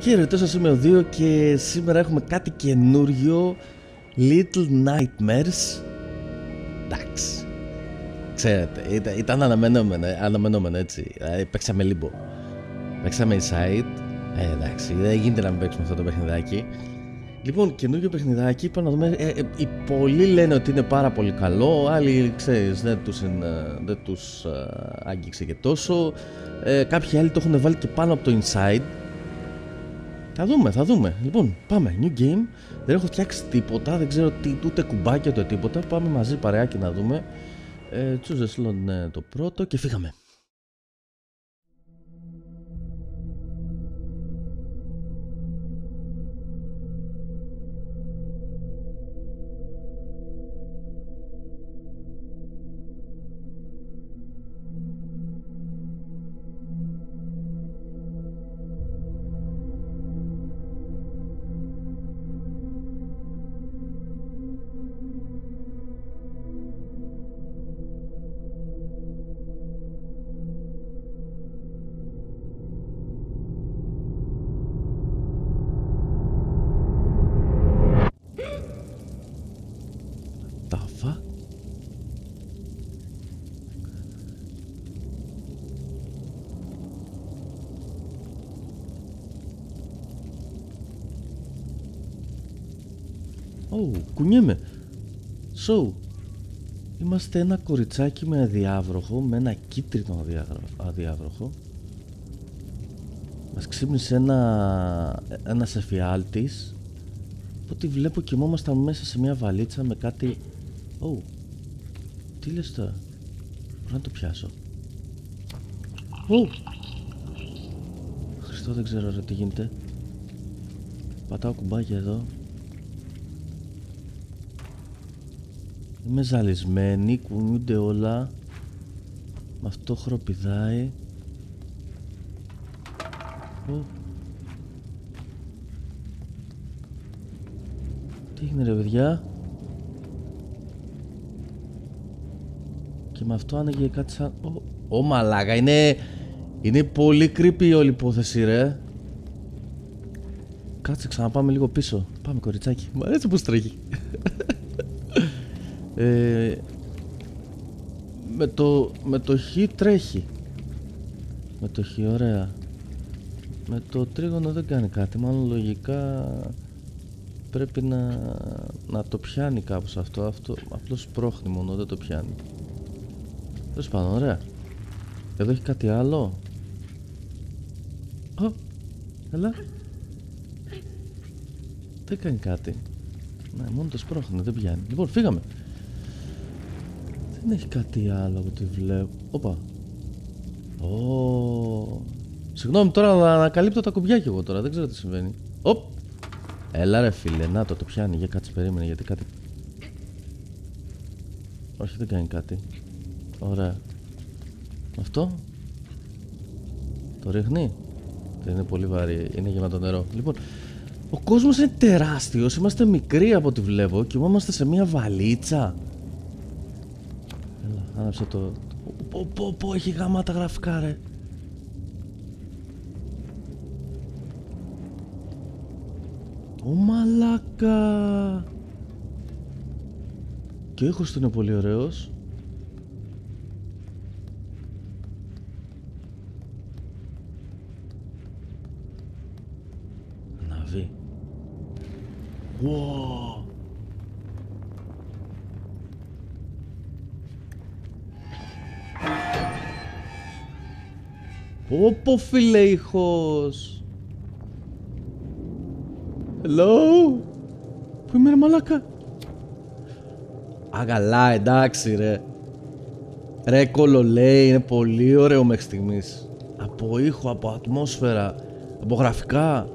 Και ρωτώ στο σημείο 2 και σήμερα έχουμε κάτι καινούριο. Little Nightmares. Εντάξει. Ξέρετε, ήταν αναμενόμενο έτσι. Παίξαμε Limbo. Παίξαμε Inside. Εντάξει, δεν γίνεται να μην παίξουμε αυτό το παιχνιδάκι. Λοιπόν, καινούριο παιχνιδάκι, είπα να δούμε. Οι πολλοί λένε ότι είναι πάρα πολύ καλό. Άλλοι, ξέρεις, δεν τους άγγιξε και τόσο. Κάποιοι άλλοι το έχουν βάλει και πάνω από το Inside. Θα δούμε. Λοιπόν, πάμε. New game. Δεν έχω φτιάξει τίποτα. Δεν ξέρω ούτε κουμπάκια ούτε τίποτα. Πάμε μαζί παρεάκι να δούμε. Choose a slot, το πρώτο και φύγαμε. Κουνιέμαι. Είμαστε ένα κοριτσάκι με αδιάβροχο, με ένα κίτρινο αδιάβροχο. Μας ξύπνησε ένας εφιάλτης. Από ό,τι βλέπω κοιμόμασταν μέσα σε μια βαλίτσα με κάτι. Τι λες τώρα? Μπορώ να το πιάσω? Χριστό, δεν ξέρω ρε τι γίνεται. Πατάω κουμπάκια εδώ. Είμαι ζαλισμένη, κουνιούνται όλα. Με αυτό χροπηδάει. Τι έγινε ρε παιδιά? Και με αυτό άνοιγε κάτι σαν... μαλάκα, είναι πολύ creepy όλη η υπόθεση ρε. Κάτσε, ξαναπάμε λίγο πίσω. Πάμε κοριτσάκι, μου αρέσει πως τρέχει. Με το χ τρέχει. Με το χ, ωραία. Με το τρίγωνο δεν κάνει κάτι. Μάλλον λογικά πρέπει να το πιάνει κάπως αυτό. Απλώς πρόχνει μόνο, δεν το πιάνει. Τέλος πάντων, ωραία. Εδώ έχει κάτι άλλο. Έλα. Δεν κάνει κάτι. Ναι, μόνο το σπρώχνει, δεν πιάνει. Λοιπόν, φύγαμε. Δεν έχει κάτι άλλο από ό,τι βλέπω. Όπα. Συγγνώμη τώρα να ανακαλύπτω τα κουμπιά κι εγώ τώρα. Δεν ξέρω τι συμβαίνει. Έλα ρε φίλε, να το πιάνει. Για κάτσε, περίμενε γιατί κάτι. Όχι, δεν κάνει κάτι. Ωραία. Αυτό το ρίχνει. Δεν είναι πολύ βαρύ, είναι γεμάτο νερό. Λοιπόν, ο κόσμος είναι τεράστιος. Είμαστε μικροί από ό,τι βλέπω. Κοιμόμαστε σε μια βαλίτσα. Έλα, άναψε το... έχει γαμάτα γραφικά ρε. Μαλάκα. Και ο ήχος του είναι πολύ ωραίος. Ναβί. Wow. Όπο φίλε ήχος. Hello. Πού είμαι ρε μαλάκα? Αγαλά, εντάξει ρε. Ρε κολολέει, είναι πολύ ωραίο μέχρι στιγμής. Από ήχο, από ατμόσφαιρα, από γραφικά.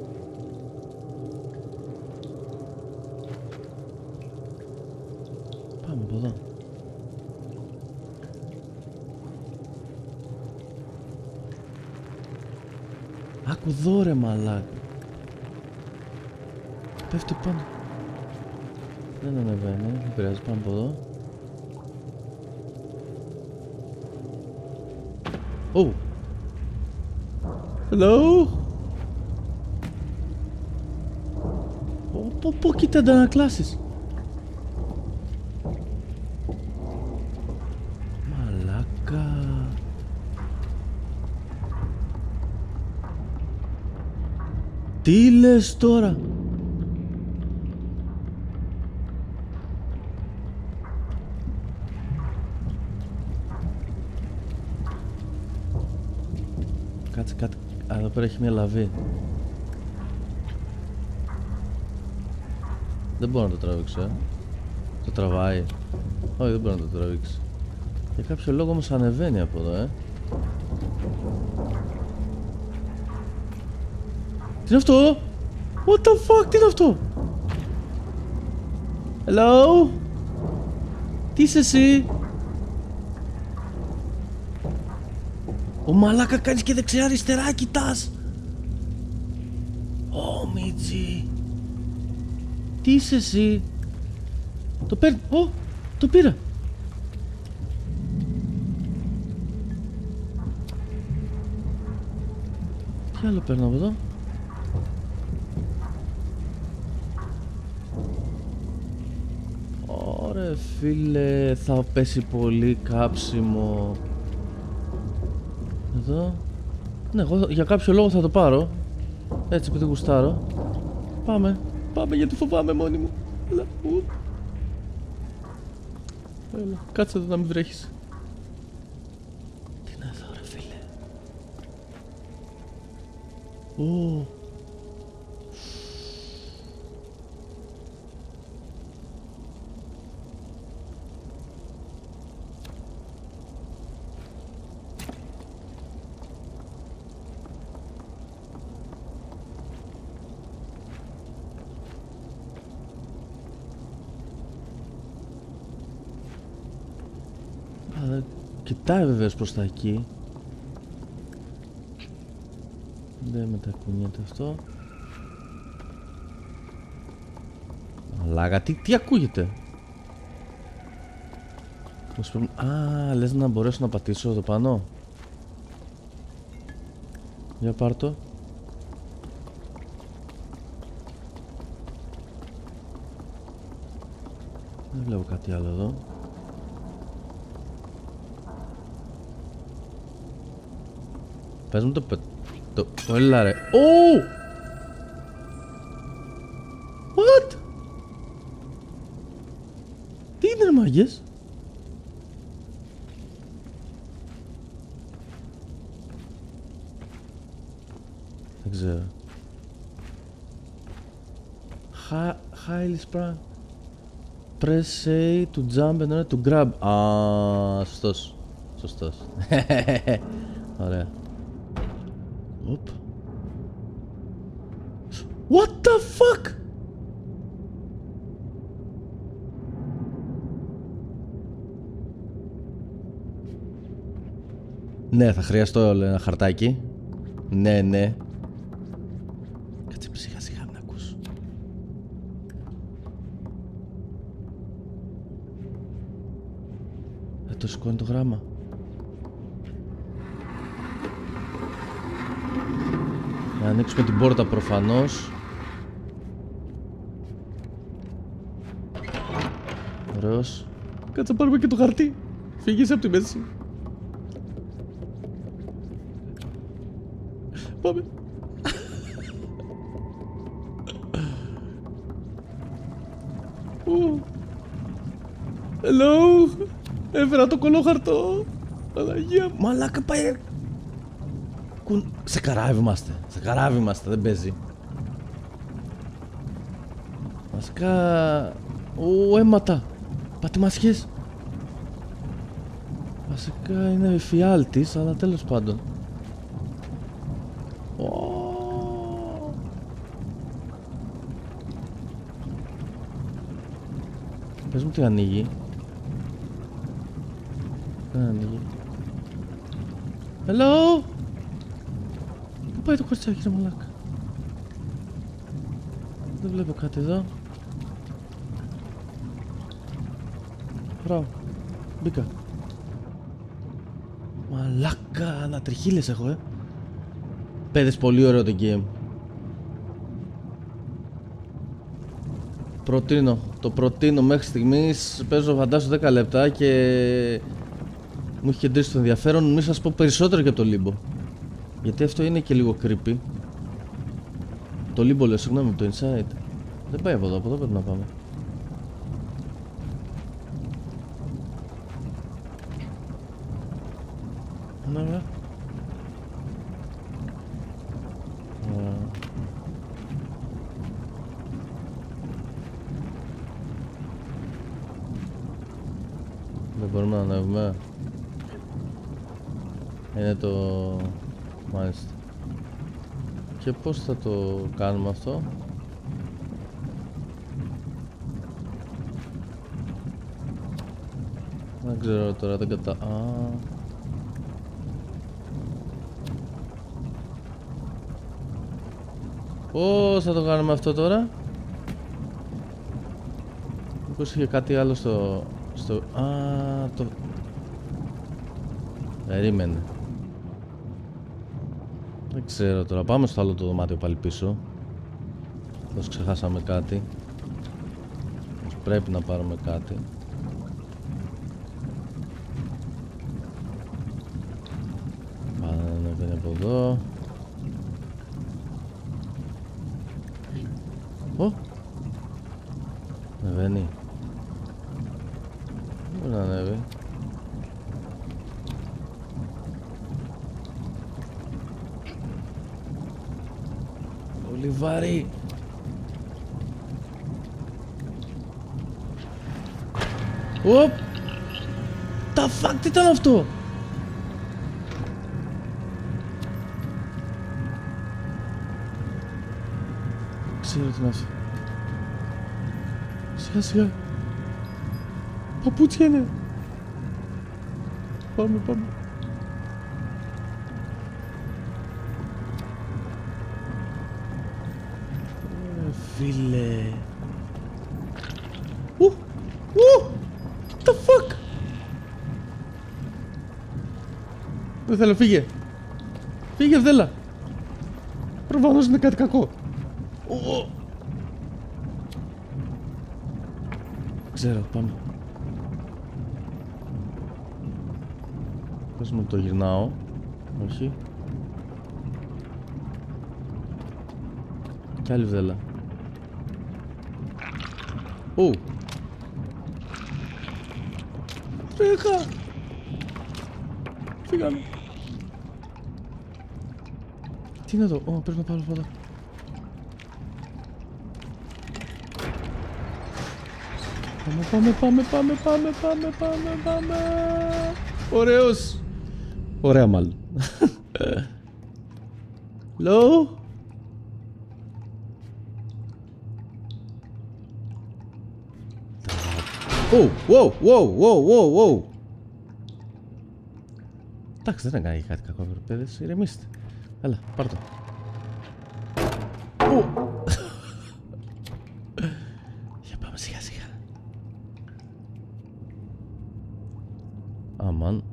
Πάμε από εδώ. Άκου εδώ ρε μαλάκα. Πέφτει πάνω. Δεν ανεβαίνει, δεν πειράζει, πάμε από εδώ. Hello. Πω κοίτα αντανακλάσεις. Μαλάκα. Τι λες τώρα? Κάτσε κάτι. Α, εδώ πέρα έχει μια λαβή. Δεν μπορώ να το τραβήξω, Το τραβάει. Όχι, δεν μπορώ να το τραβήξω. Για κάποιο λόγο όμως ανεβαίνει από εδώ, Τι είναι αυτό? What the fuck, τι είναι αυτό? Hello? Τι είσαι εσύ? Ο μαλάκα κάνεις και δεξιά αριστερά, κοιτάς. Ω Μίτσι. Τι είσαι εσύ? Το παίρνει. Το πήρα. Τι άλλο παίρνω από εδώ? Ωρε φίλε, θα πέσει πολύ κάψιμο. Εδώ. Ναι, εγώ για κάποιο λόγο θα το πάρω. Έτσι επειδή γουστάρω. Πάμε γιατί φοβάμαι μόνη μου. Έλα, κάτσε εδώ να μην βρέχεις. Τι είναι εδώ ρε φίλε? Κοιτάει βεβαίως προς τα εκεί. Δεν μετακουνιέται αυτό. Μαλάκα, τι ακούγεται? Α, λες να μπορέσω να πατήσω εδώ πάνω. Για πάρ' το. Δεν βλέπω κάτι άλλο εδώ. Πες μου το έλα ρε. What? Τι είναι ρε μάγκες? Δεν ξέρω. Highly sprung. Press A to jump and to grab. Α, σωστός. Ωραία. Οπ. What the fuck? Ναι, θα χρειαστώ ένα χαρτάκι. Ναι. Κάτσε σιγά σιγά να ακούς. Το σηκώνει το γράμμα. Να ανοίξουμε την πόρτα προφανώς. Ωραίος. Κάτσε να πάρουμε και το χαρτί. Φύγεις από τη μέση. Πάμε. Hello. Έφερα το κολόχαρτο. Παναγία. Μαλάκα πάει. Σε καράβι είμαστε, δεν παίζει. Βασικά... αίματα. Πατημασιές. Βασικά είναι φιάλτης, αλλά τέλος πάντων. Πες μου τι ανοίγει. Δεν ανοίγει. Hello. Πού πάει το κοριτσάκι ρε μαλάκα? Δεν βλέπω κάτι εδώ. Μπράβο. Μπήκα. Μαλάκα, ανατριχίλες έχω Παιδες, πολύ ωραίο το game. Το προτείνω μέχρι στιγμής. Παίζω φαντάσου 10 λεπτά και μου έχει κεντρήσει το ενδιαφέρον. Μην σας πω περισσότερο για το Limbo, γιατί αυτό είναι και λίγο creepy. Το Limbo λέω, συγγνώμη, το Inside. Δεν πάει από εδώ πρέπει να πάμε. Ναι. Δεν μπορούμε να ανέβουμε. Είναι το... Μάλιστα. Και πώς θα το κάνουμε αυτό? Δεν ξέρω τώρα, δεν πώς θα το κάνουμε αυτό τώρα? Μήπως είχε κάτι άλλο στο... το... Περίμενε. Δεν ξέρω τώρα, πάμε στο άλλο το δωμάτιο πάλι πίσω. Πώς ξεχάσαμε κάτι. Πρέπει να πάρουμε κάτι. Ανεβαίνει από εδώ. Ανεβαίνει. Μπορεί να ανέβει. Πολύ βαρύ. Οπ! Τα fuck, τι ήταν αυτό? Ξέρω τι είναι αυτό. Σιγά σιγά. Παπούτσια είναι. Πάμε. Φίλε. The fuck. Δεν θέλω, φύγε. Φύγε, Ευδέλα. Προφανώς είναι κάτι κακό. Ξέρω, πάμε. Πες μου το γυρνάω. Όχι. Κι άλλη Ευδέλα. Τρέχα. Φύγαμε. Τι είναι εδώ? Πρέπει να πάρω φώτα. Πάμε. Ωραίος. Ωραία μάλλον. Hello. Wow. Εντάξει, δεν έκανε κάτι κακό, παιδες, ηρεμήστε. Έλα, πάρ' το. Για πάμε σιγά. Αμάν.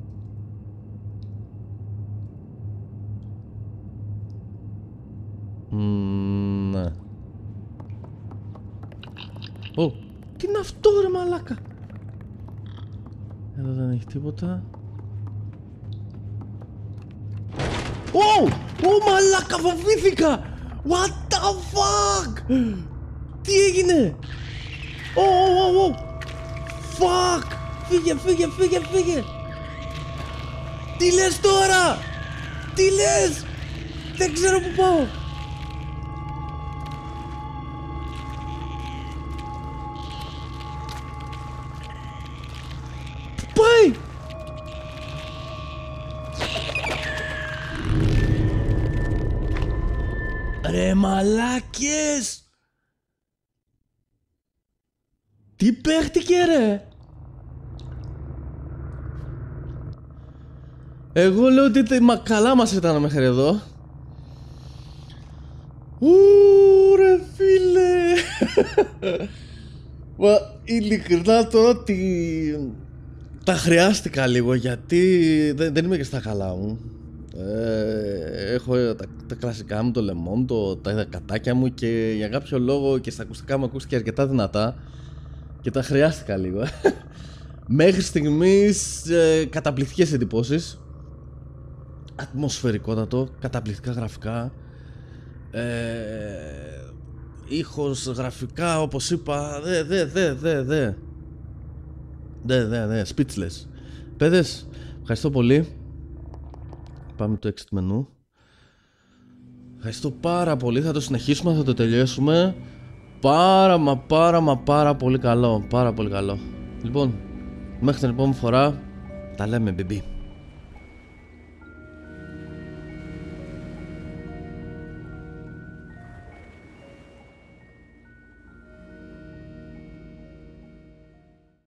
Ναι. Τι είναι αυτό ρε μαλάκα? Εδώ δεν έχει τίποτα. Μαλάκα, φοβήθηκα! What the fuck! Τι έγινε? Fuck! Φύγε! Τι λες τώρα? Τι λες? Δεν ξέρω που πάω. Πού πάει? Ρε μαλάκες! Τι παίχτηκε ρε? Εγώ λέω ότι καλά μας ήταν μέχρι εδώ. Ρε φίλε. Μα ειλικρινά τώρα ότι τα χρειάστηκα λίγο, γιατί δεν είμαι και στα καλά μου. Έχω τα κλασικά μου, το λεμόν, τα κατάκια μου, και για κάποιο λόγο και στα ακουστικά μου ακούστηκε αρκετά δυνατά και τα χρειάστηκα λίγο. Μέχρι στιγμής καταπληκτικές εντυπώσεις. Ατμοσφαιρικότατο, καταπληκτικά γραφικά, ήχος, γραφικά, όπως είπα, speechless. Παιδες, ευχαριστώ πολύ. Πάμε το exit menu. Ευχαριστώ πάρα πολύ, θα το συνεχίσουμε, θα το τελειώσουμε. Πάρα πολύ καλό, πάρα πολύ καλό. Λοιπόν, μέχρι την επόμενη φορά, τα λέμε, baby.